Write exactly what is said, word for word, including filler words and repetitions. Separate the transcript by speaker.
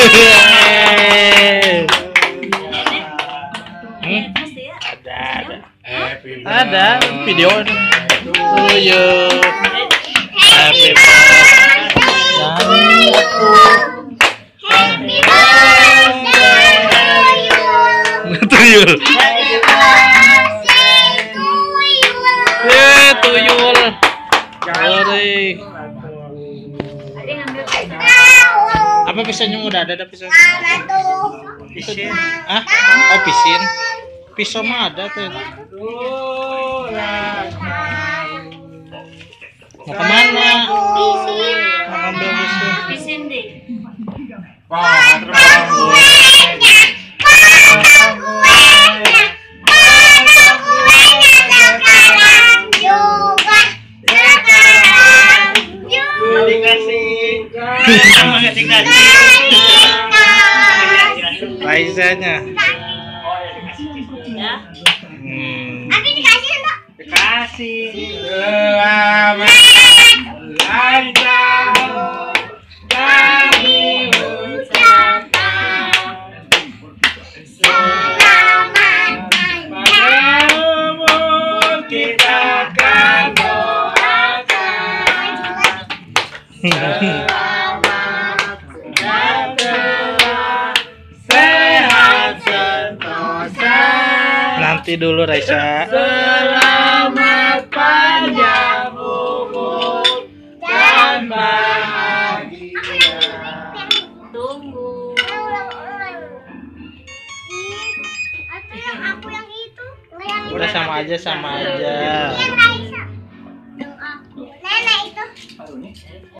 Speaker 1: Hmm? Ada, ada. Ada video to you. Happy birthday. Tuyul. Eh, tuyul. Sorry. Apa pisaunya udah ada, ada pisau? Pisin. Ah? Oh, pisin. Pisau mah ada tuh. Mau kemana? Mau ambil pisau.
Speaker 2: Pisin deh.
Speaker 3: Wah, terbang.
Speaker 1: Raizanya.
Speaker 2: Ya.
Speaker 1: Hmm.
Speaker 2: Tapi dikasih enggak?
Speaker 3: Dikasih. Selamat Raisa. Kami ucapkan
Speaker 2: Selamat
Speaker 3: padamu, kita akan doakan selamat sejahtera, sehat sentosa.
Speaker 1: Nanti dulu Raisa.
Speaker 3: Selamat panjang umur dan bahagia.
Speaker 2: Tunggu.
Speaker 4: Atau yang aku yang itu, yang
Speaker 1: Udah sama aja, sama aja.
Speaker 4: yang Raisa. Yang aku. Nenek itu.